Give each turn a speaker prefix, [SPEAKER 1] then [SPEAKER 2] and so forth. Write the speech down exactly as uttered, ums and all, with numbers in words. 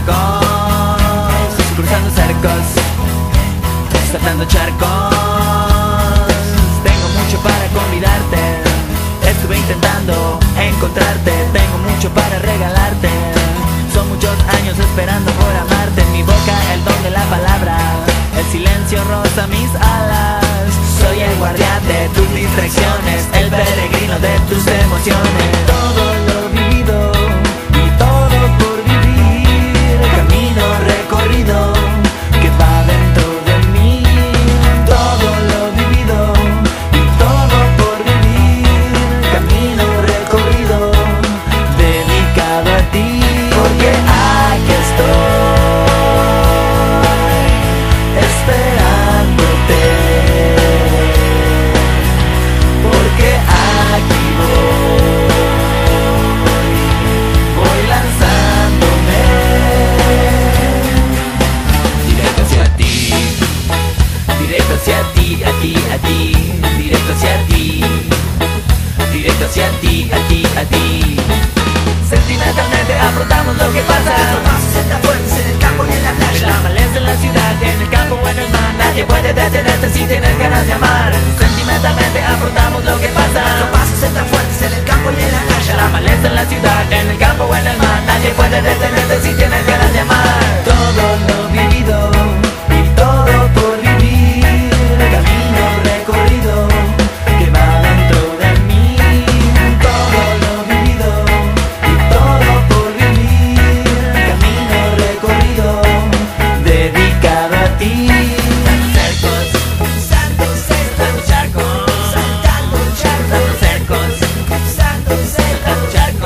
[SPEAKER 1] charcos, cruzando cercos, saltando charcos. Tengo mucho para convidarte, estuve intentando encontrarte. Tengo mucho para regalarte, son muchos años esperando por amarte. En mi boca el don de la palabra, el silencio roza mis alas. Soy el guardián de tus distracciones, el peregrino de tus emociones. Todo lo vivido y todo por vivir, camino recorrido que va dentro de mí. Todo lo vivido y todo por vivir, camino recorrido dedicado a ti. Porque aquí estoy esperándote, porque aquí voy, voy lanzándome directo hacia ti, directo hacia ti, a ti, a ti, directo hacia ti, directo hacia ti, a ti, a ti. Sentimentalmente afrontamos lo que pasa. Nuestros pasos están fuertes en el campo y en la playa, en la maleza, en la ciudad, en el campo o en el mar. Nadie puede detenerte si tienes ganas de amar. Sentimentalmente afrontamos lo que pasa. Nuestros pasos están fuertes en el campo y en la playa, en la maleza, en la ciudad, en el campo o en el mar. Nadie puede detenerte si tienes ganas de amar. Todo lo vivido y todo por vivir, camino recorrido que va dentro de mí. Todo lo vivido y todo por vivir, camino recorrido dedicado a ti. Cercos, saltando cercos, charcos, saltando charcos, cercos, saltando cercos, charcos.